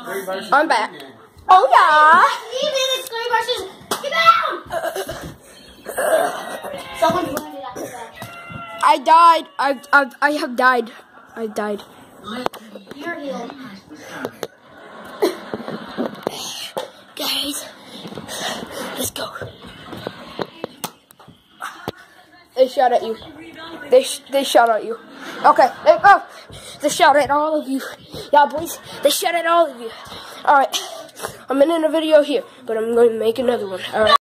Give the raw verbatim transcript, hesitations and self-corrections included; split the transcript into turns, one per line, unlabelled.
I'm back. Oh yeah.
Even it's Gray Brushes. Get down! Someone landed after that.
I died. I I I have died. I died.
You're healed.
Guys, let's go. They shot at you. They sh they shot at you. Okay, they go. They shot at all of you. Yeah, boys. They shot at all of you. All right. I'm ending a video here, but I'm going to make another one. All right.